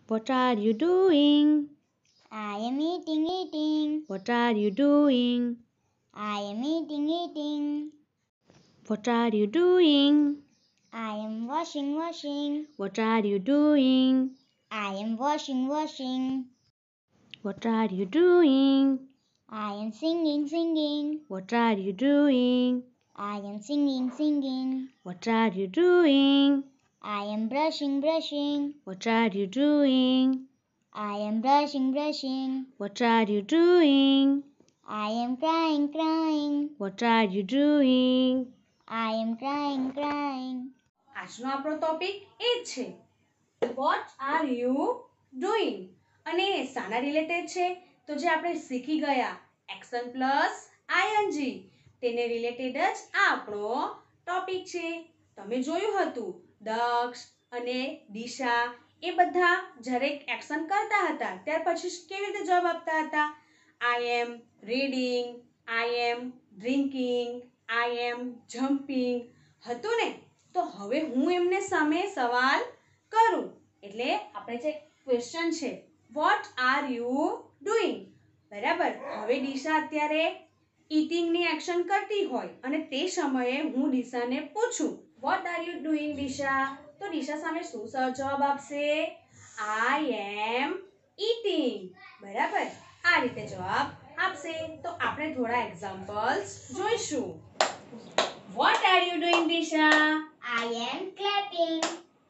What are you doing? I am eating. What are you doing? I am eating. What are you doing? I am washing. What are you doing? I am washing. What are you doing? I am singing. What are you doing? I am singing. What are you doing? I am brushing. What are you doing? I am brushing. What are you doing? I am crying. What are you doing? I am crying. આજનો આપણો topic એ જ છે vote are you doing અને શાના related છે તો જે આપણે શીખી ગયા એક્શન પ્લસ આઈએનજી તેને રિલેટેડ જ આ આપણો ટોપિક છે. તમે જોયું હતું દક્ષ અને દિશા એ બધા જ્યારે એક્શન કરતા હતા ત્યાર પછી કેવી રીતે જવાબ આપતા હતા? I am reading, I am drinking, I am jumping હતું ને. તો હવે હું એમને સામે સવાલ કરું એટલે આપણે જે ક્વેશ્ચન છે વોટ આર યુ ડુઈંગ, બરાબર. હવે દિશા અત્યારે ઈટિંગની એક્શન કરતી હોય અને તે સમયે હું દિશાને પૂછું what are you doing Disha, તો દિશા સામે શું જવાબ આપશે? આઈ એમ ઈટિંગ, બરાબર. આ રીતે જવાબ આપશે. તો આપણે થોડા એક્ઝામ્પલ્સ જોઈશું. What are you doing Disha? I am clapping.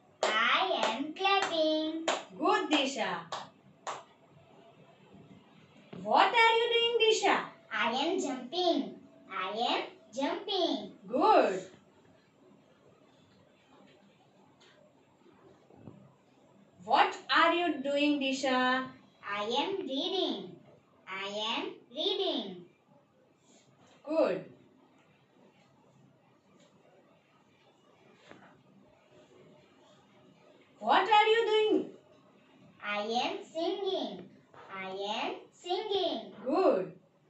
Good, Disha. What are you doing, Disha? I am jumping. Good. What are you doing, Disha? I am reading. Good. What are you doing? I am singing. Good.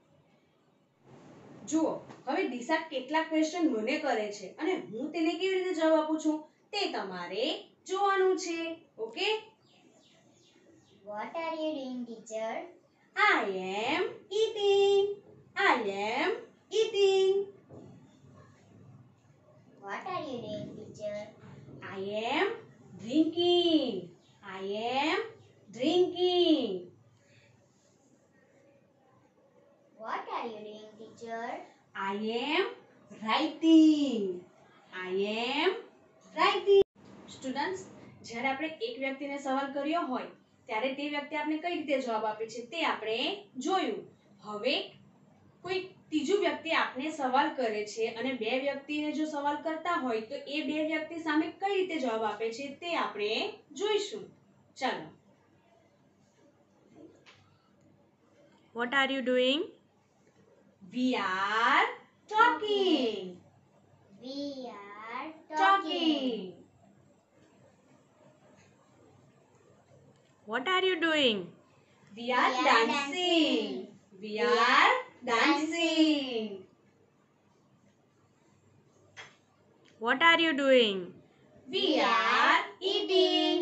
જુઓ હવે દિશા કેટલા question મને કરે છે અને હું તેને કેવી રીતે જવાબ આપું છું તે તમારે જોવાનું છે. Okay? What are you doing, teacher? I am eating. What are you doing, teacher? I am drinking. What are you doing, teacher? I am writing. Students, જ્યારે આપણે એક વ્યક્તિને સવાલ કર્યો હોય ત્યારે તે વ્યક્તિ આપણે કઈ રીતે જવાબ આપે છે તે આપણે જોયું. હવે કોઈ ત્રીજું વ્યક્તિ આપને સવાલ કરે છે અને બે વ્યક્તિને જો સવાલ કરતા હોય તો એ બે વ્યક્તિ સામે કઈ રીતે જવાબ આપે છે તે આપણે જોઈશું. ચાલો. What are you doing? We are talking. We are talking. What are you doing? We are dancing. What are you doing? We are eating.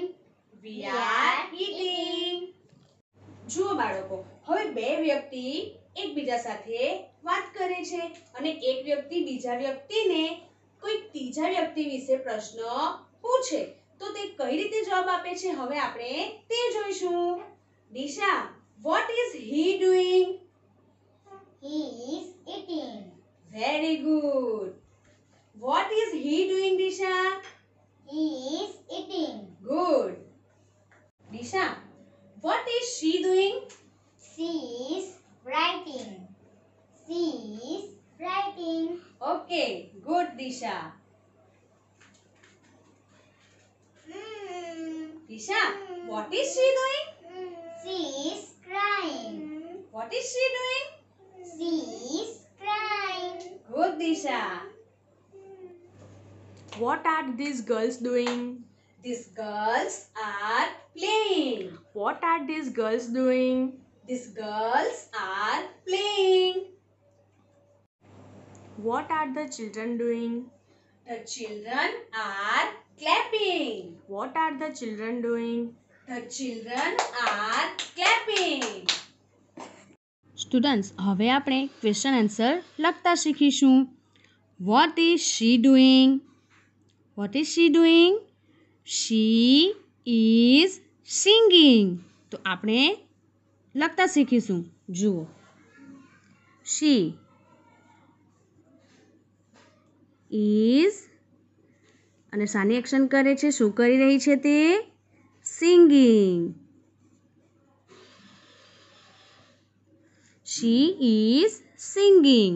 જુઓ બાળકો, હવે બે વ્યક્તિ એકબીજા સાથે વાત કરે છે અને એક વ્યક્તિ બીજા વ્યક્તિને કોઈ ત્રીજા વ્યક્તિ વિશે પ્રશ્ન પૂછે તો તે કઈ રીતે જવાબ આપે છે હવે આપણે તે જોઈશું. Disha, what is he doing? He is eating. Very good. What is he doing, Disha? He is eating. Good. Disha, what is she doing? She is writing. Okay, good, Disha. Disha, what is she doing? She is crying. What is she doing? She is crying. Good, Disha. What are these girls doing? These girls are playing. What are these girls doing? These girls are playing. What are the children doing? The children are clapping. What are the children doing? The children are clapping. Students હવે આપણે question answer લખતા શીખીશું. What is she doing? What is she doing? She is singing. તો આપણે લખતા શીખીશું. જુઓ, she is અને સાની એક્શન કરે છે. શું કરી રહી છે તે? Singing. She is singing.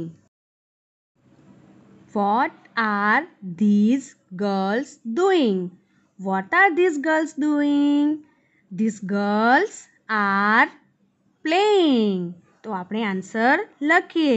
What are these girls doing? What are these girls doing? These girls are playing. તો આપણે આન્સર લખીએ.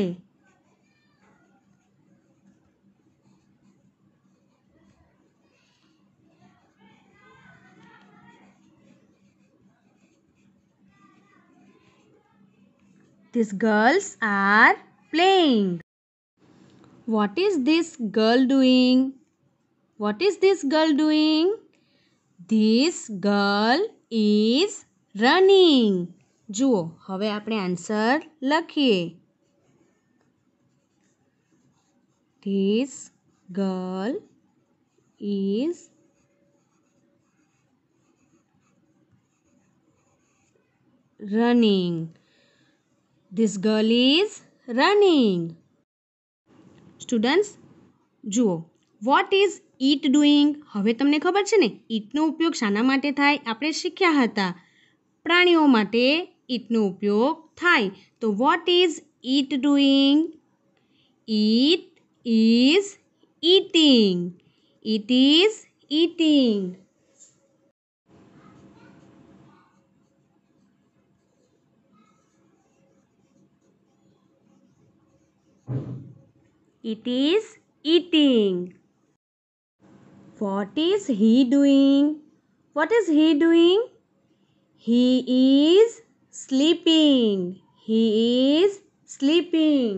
These girls are playing. What is this girl doing? What is this girl doing? This girl is running. જુઓ, હવે આપણે answer લખીએ. This girl is running. This girl is running. Students જુઓ, what is it doing? હવે તમને ખબર છે ને ઇટનો ઉપયોગ શાના માટે થાય? આપણે શીખ્યા હતા પ્રાણીઓ માટે ઇટનો ઉપયોગ થાય. તો what is it doing? It is eating. It is eating. It is eating. What is he doing? What is he doing? He is sleeping. He is sleeping.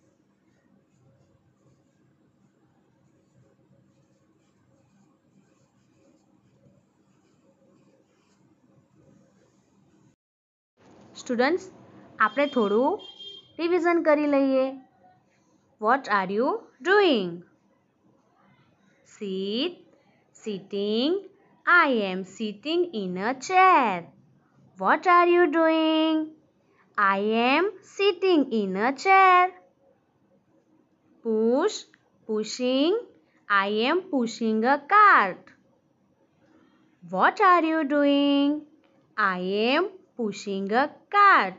Students આપણે થોડું રિવિઝન કરી લઈએ. What are you doing? Sit, sitting. I am sitting in a chair. What are you doing? I am sitting in a chair. Push, pushing. I am pushing a cart. What are you doing? I am pushing a cart.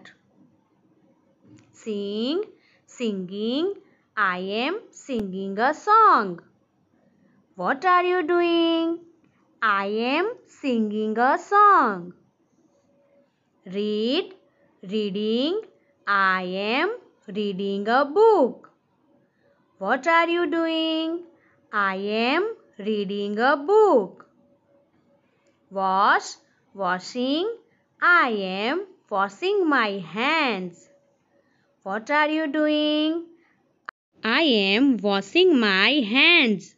Sing, singing. I am singing a song. What are you doing? I am singing a song. Read, reading. I am reading a book. What are you doing? I am reading a book. Wash, washing. I am washing my hands. What are you doing? I am washing my hands.